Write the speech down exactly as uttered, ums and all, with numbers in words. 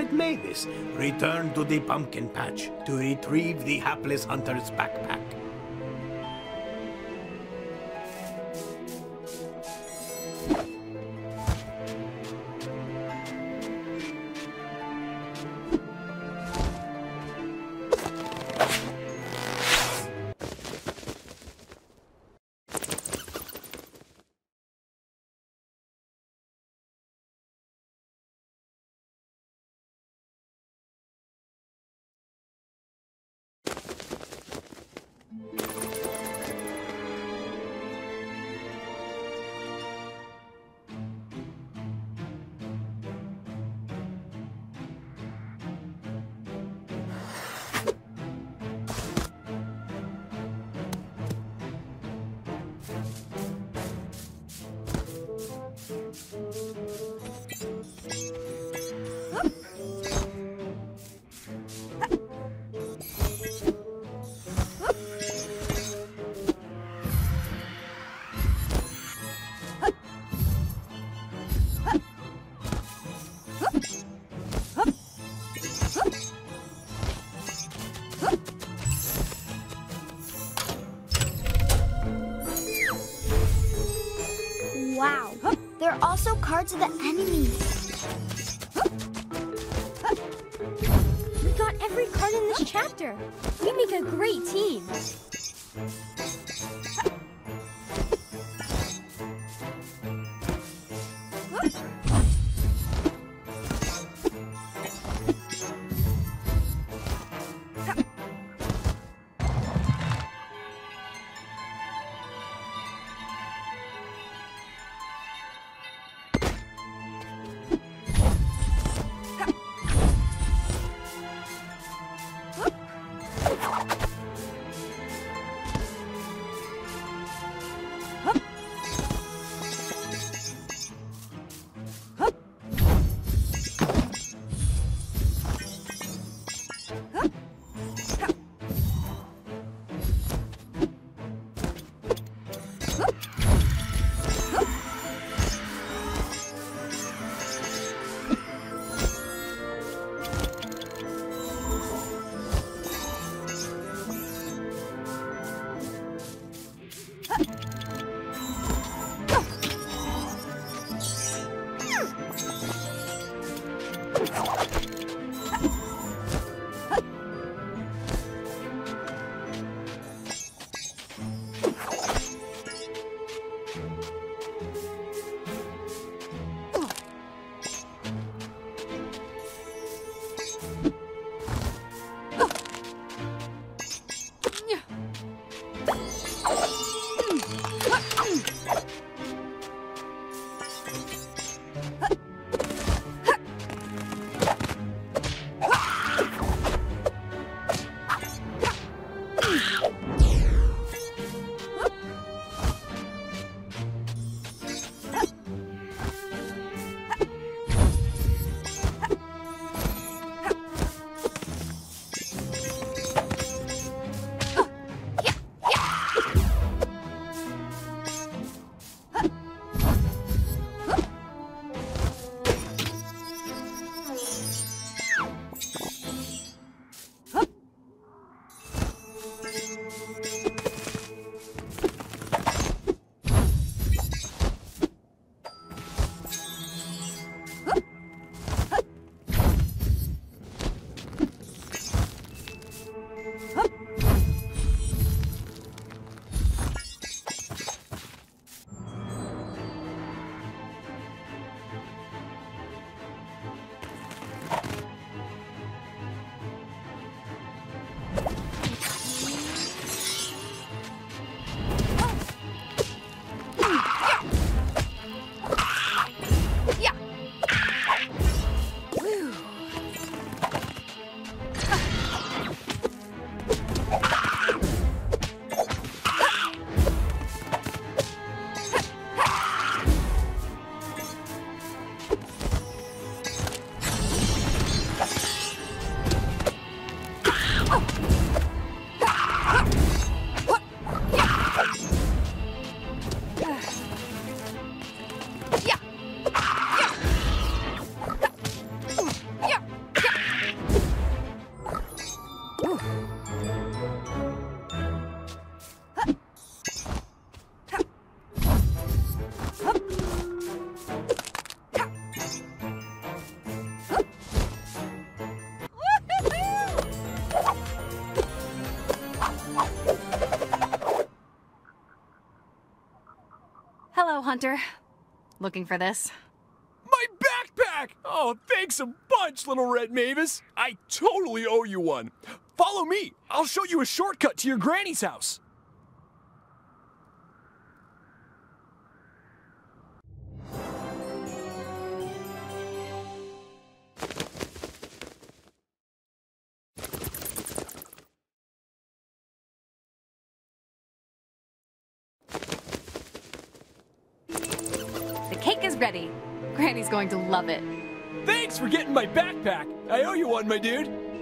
and Mavis return to the pumpkin patch to retrieve the hapless hunter's backpack. Wow, there are also cards of the enemies. We got every card in this chapter. We make a great team. Hello, Hunter. Looking for this? My backpack! Oh, thanks a bunch, little red Mavis. I totally owe you one. Follow me. I'll show you a shortcut to your granny's house. The cake is ready. Granny's going to love it. Thanks for getting my backpack. I owe you one, my dude.